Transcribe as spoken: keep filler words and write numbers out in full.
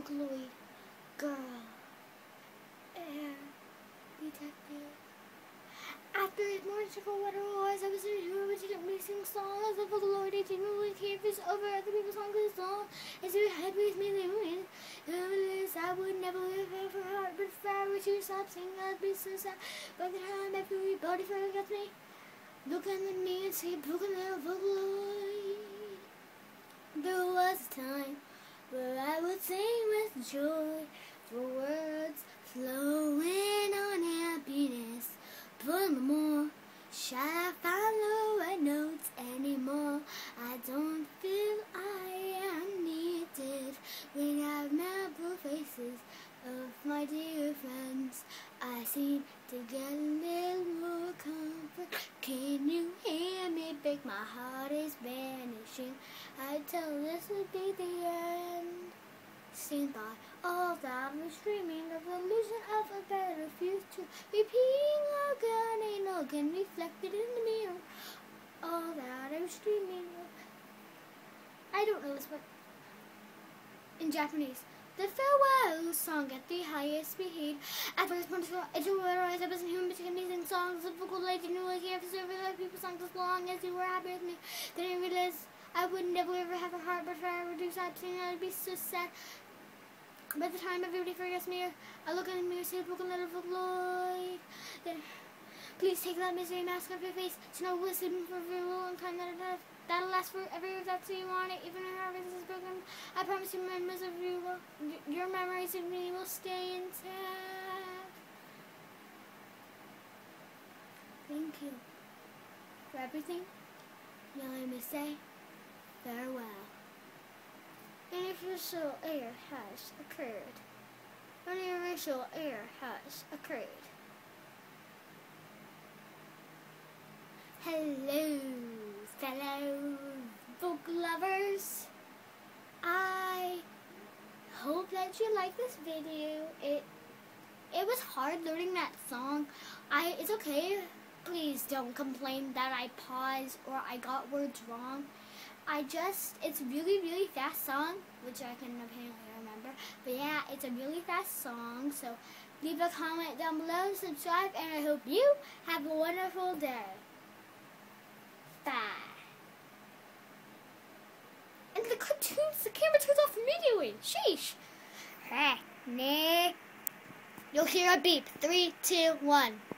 vocaloid, girl, air, detective. After his morning circle, what it was, I was in a tour, but didn't really sing songs. As a vocaloid, I didn't really care if it's over other people's songs as long as they were happy with me, they win. I would never live ever heart, but if I were to stop singing, I'd be so sad. By the time everybody forgets me, look at me and say, broken little vocaloid. There was a time where I would sing with joy, for words flowing on happiness. But no more shall I follow right notes anymore. I don't feel I am needed when I remember faces of my dear friends. I seem to get a little more comfort. Can you hear me big? My heart is vanishing. I tell this would be the end. Stand by all that was dreaming of the illusion of a better future, repeating again and again, reflected in the mirror. All that I was dreaming of. I don't know this, but in Japanese, the farewell song at the highest speed. At first, when I didn't realize I wasn't human, but amazing songs. The vocal I didn't really care if serve other people's songs as long as you were happy with me. Then I realized I would never ever have a heart, but if I ever do stop singing, I'd be so sad. By the time everybody forgets me, I look in the mirror, see a broken little vocaloid. Then, please take that misery mask off your face. To know we're sleeping for a very long time. That'll, that'll last forever if that's what you want it. Even if our business is broken, I promise you, my memories of you will, your memories of me will stay intact. Thank you for everything. Now I must say farewell. An official error has occurred. An official error has occurred. Hello, fellow book lovers. I hope that you like this video. It it was hard learning that song. I it's okay. Please don't complain that I paused or I got words wrong. I just, it's a really, really fast song, which I can apparently remember. But yeah, it's a really fast song, so leave a comment down below, subscribe, and I hope you have a wonderful day. Bye. And the cartoons, the camera turns off immediately. Sheesh. Hey, Nick. You'll hear a beep. Three, two, one.